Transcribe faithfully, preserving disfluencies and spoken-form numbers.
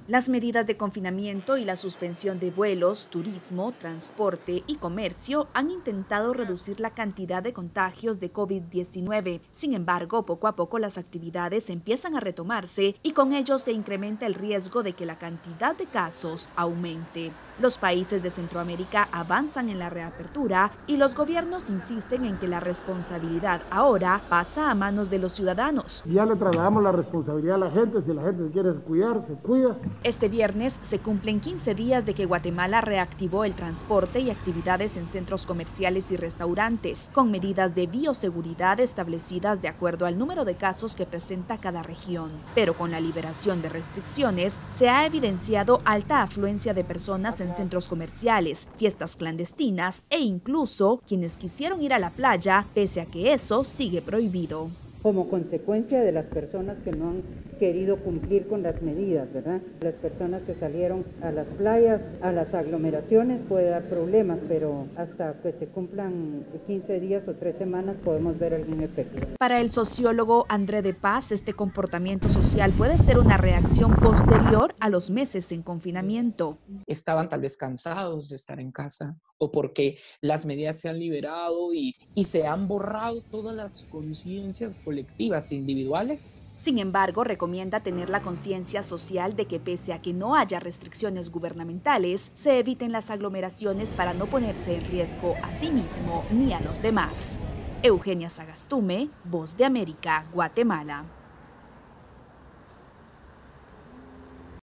Las medidas de confinamiento y la suspensión de vuelos, turismo, transporte y comercio han intentado reducir la cantidad de contagios de COVID diecinueve. Sin embargo, poco a poco las actividades empiezan a retomarse y con ello se incrementa el riesgo de que la cantidad de casos aumente. Los países de Centroamérica avanzan en la reapertura y los gobiernos insisten en que la responsabilidad ahora pasa a manos de los ciudadanos. Ya le trasladamos la responsabilidad a la gente, si la gente se quiere cuidar, se cuida. Este viernes se cumplen quince días de que Guatemala reactivó el transporte y actividades en centros comerciales y restaurantes, con medidas de bioseguridad establecidas de acuerdo al número de casos que presenta cada región. Pero con la liberación de restricciones, se ha evidenciado alta afluencia de personas en centros comerciales, fiestas clandestinas e incluso quienes quisieron ir a la playa, pese a que eso sigue prohibido. Como consecuencia de las personas que no han querido cumplir con las medidas, ¿verdad? Las personas que salieron a las playas, a las aglomeraciones, puede dar problemas, pero hasta que se cumplan quince días o tres semanas podemos ver algún efecto. Para el sociólogo André de Paz, este comportamiento social puede ser una reacción posterior a los meses en confinamiento. Estaban tal vez cansados de estar en casa o porque las medidas se han liberado y, y se han borrado todas las conciencias colectivas e individuales. Sin embargo, recomienda tener la conciencia social de que pese a que no haya restricciones gubernamentales, se eviten las aglomeraciones para no ponerse en riesgo a sí mismo ni a los demás. Eugenia Sagastume, Voz de América, Guatemala.